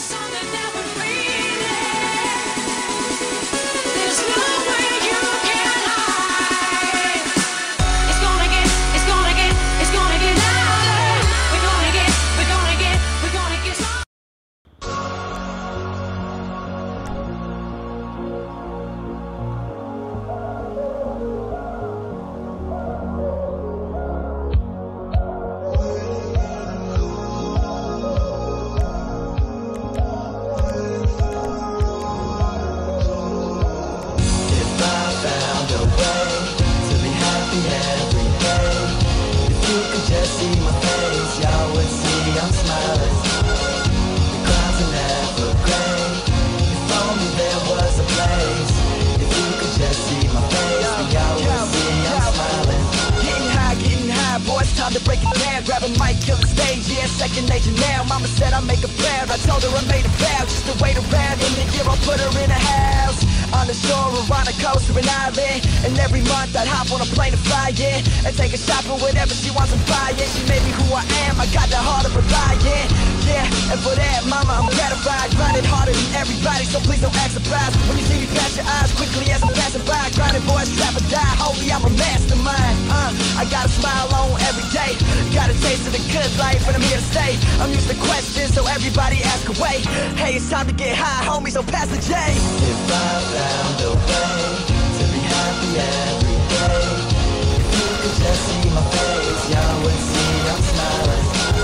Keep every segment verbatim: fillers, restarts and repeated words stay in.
something that would breathe it. There's nowhere you can hide. It's gonna get, it's gonna get, it's gonna get louder. We're gonna get, we're gonna get, we're gonna get some. Time to break it down, grab a mic, kill the stage, yeah, second nature now. Mama said I make a prayer, I told her I made a vow just to wait around. In the year I'll put her in a house on the shore or on a coast or an island. And every month I'd hop on a plane to fly, yeah, and take her shopping, whatever she wants to buy, yeah. She made me who I am, I got the heart of a lion, yeah, yeah. And for that, mama, I'm gratified, grinding harder than everybody, so please don't act surprised when you see me pass your eyes quickly as I'm passing by. Grinding boys, trap or die, holy, I'm a mastermind. Uh, I got a smile on every day, got a taste of the good life, and I'm here to stay. I'm used to questions, so everybody ask away. Hey, it's time to get high, homie, so pass the J. If I found a way to be happy every day, if you could just see my face, y'all would see I'm smiling.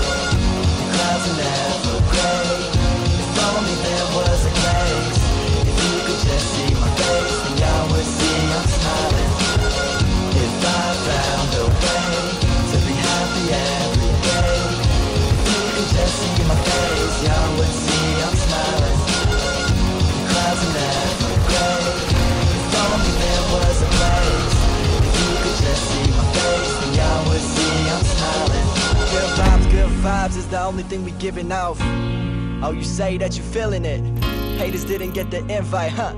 The clouds are never gray. If only there was a place. If you could just see my face, then y'all would see I'm smiling. If I found a way to be happy every day, if you could just see my face, y'all would see I'm smiling. The clouds are never gray. If only there was a place. If you could just see my face, then y'all would see I'm smiling. Good vibes, good vibes is the only thing we giving off. Oh, you say that you feeling it. Haters didn't get the invite, huh?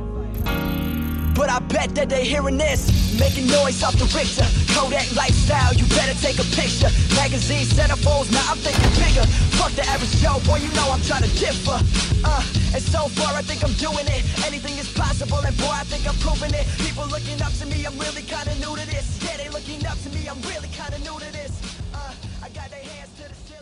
But I bet that they hearing this, making noise off the Richter. Kodak lifestyle, you better take a picture. Magazine centerfolds, now I'm thinking bigger. Fuck the average Joe, boy, you know I'm trying to differ. Uh, and so far I think I'm doing it. Anything is possible, and boy, I think I'm proving it. People looking up to me, I'm really kinda new to this. Yeah, they looking up to me, I'm really kinda new to this. Uh, I got their hands to the